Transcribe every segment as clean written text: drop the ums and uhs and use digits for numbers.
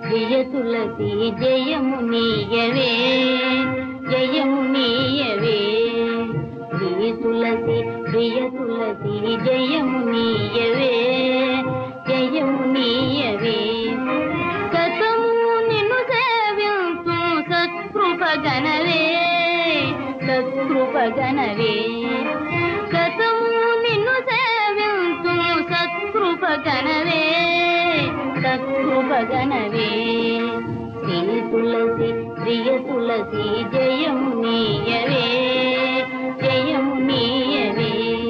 ప్రియ తులసి జయము నీయవే జయము నీయవే ప్రియ తులసి జయము నీయవే జయము నీయవే సతము నిన్ను సేవించు సత్కృపగణవే సత్కృపగణవే సతము నిన్ను సేవించు సత్కృపగణవే సత్కృపగణవే ప్రియ తులసి జయము నీయవే జయము నీయవే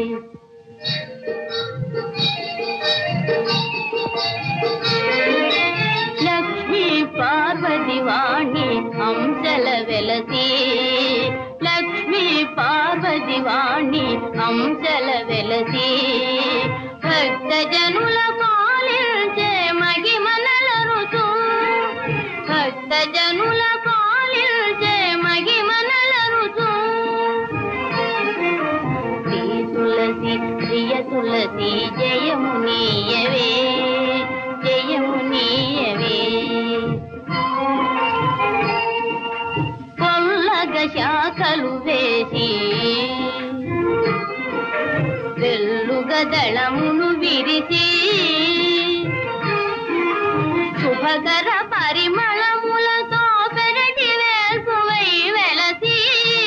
లక్ష్మీ పార్వతి వాణి అంశల వెలసి లక్ష్మీ పార్వతి వాణి అంశల వెలసి భక్త జనుల పాలించే మహిమనలరుచు భక్త జనుల పాలించే మహిమనలరుచు ప్రియ తులసి జయము నీయవే జయము నీయవే పొల్లగ శాఖలు వేసి వెల్లుగ దళమును విరిసి శుభకర పరిమళములతో పెరటి వేసువై వెలసి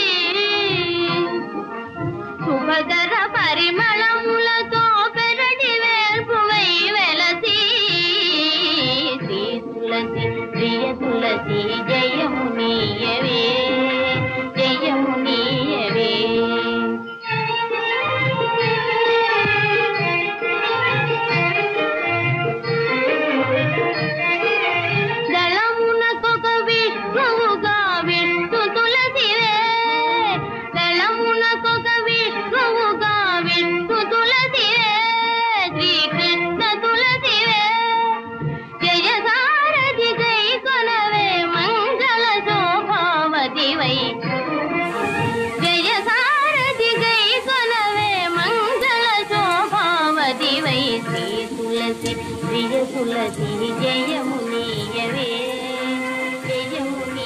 శుభకర పరిమళములతో పెరటి వేసువై వెలసి ప్రియ తులసి జయము నీయవే జయము నీయవే దళమునకొక విష్ణువుగా విష్ణు తులసివే దళమునకొక విష్ణువుగా విష్ణు తులసివే శ్రీకృష్ణ తులసివే జయ సారథి గై కొనవే మంగళ శోభావతివై జయ సారథి గై కొనవే మంగళ శోభావతివై ప్రియ తులసి జయము నీయవే జయము